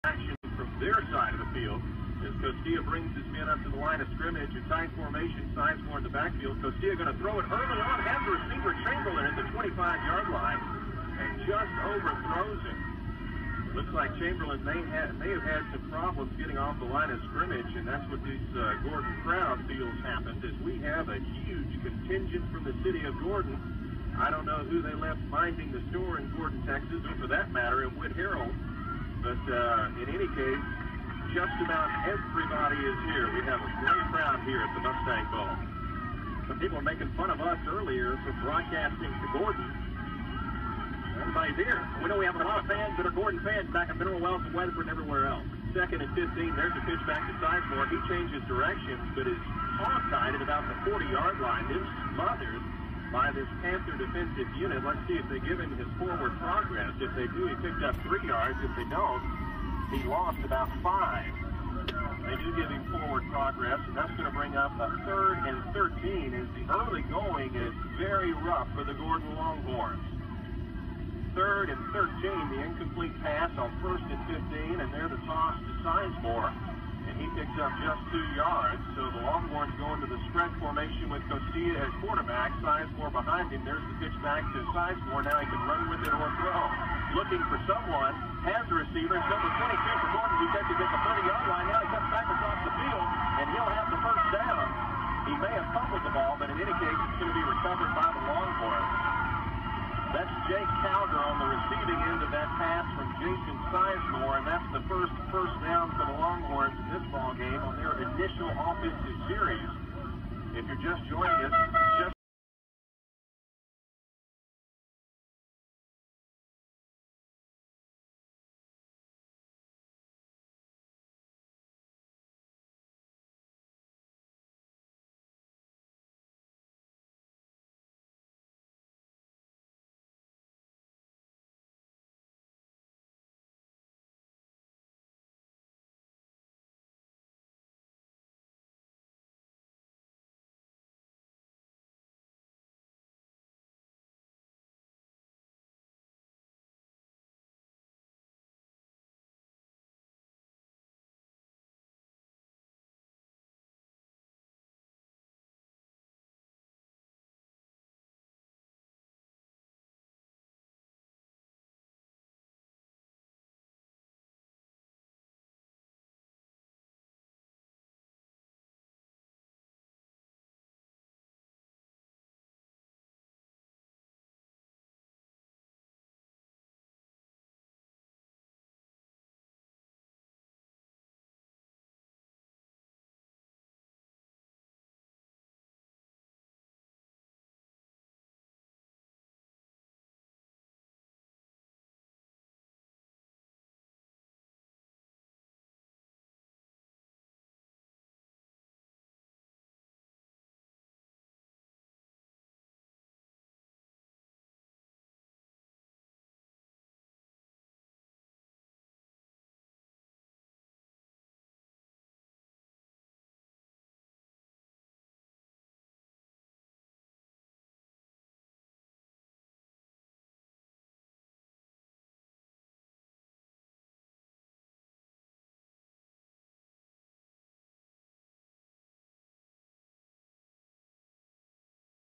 action from their side of the field as Costilla brings his men up to the line of scrimmage. A tight formation, Sizemore in the backfield. Costilla going to throw it early on, has the receiver Chamberlain at the 25-yard line and just overthrows him. Looks like Chamberlain may have had some problems getting off the line of scrimmage, and that's what this Gordon crowd feels happened, as we have a huge contingent from the city of Gordon. I don't know who they left minding the store in Gordon, Texas, or for that matter in Wood Herald, but in any case, just about everybody is here. We have a great crowd here at the Mustang Bowl. Some people are making fun of us earlier for broadcasting to Gordon. Everybody's here. We know we have a lot of fans that are Gordon fans back in Mineral Wells and Weatherford and everywhere else. 2nd and 15. There's a pitch back to Sizemore. He changes directions, but is offside at about the 40-yard line. Is smothered by this Panther defensive unit. Let's see if they give him his forward progress. If they do, he picked up 3 yards. If they don't, he lost about 5. They do give him forward progress, and that's going to bring up a 3rd and 13 as the early going is very rough for the Gordon Longhorns. 3rd and 13, the incomplete pass on 1st and 15, and there the toss to Sizemore, and he picks up just 2 yards. So the Longhorns go into the spread formation with Costilla as quarterback. Sizemore behind him. There's the pitch back to Sizemore. Now he can run with it or throw. Looking for someone, has the receiver. It's number 22 for Gordon. He catches at the 30-yard line. Now he comes back across the field, and he'll have the first down. He may have fumbled the ball, but in any case, it's going to be recovered by the Longhorns. That's Jake Calder on the receiving end of that pass from Jason Sizemore, and that's the first down for the Longhorns in this ball game on their initial offensive series. If you're just joining us, just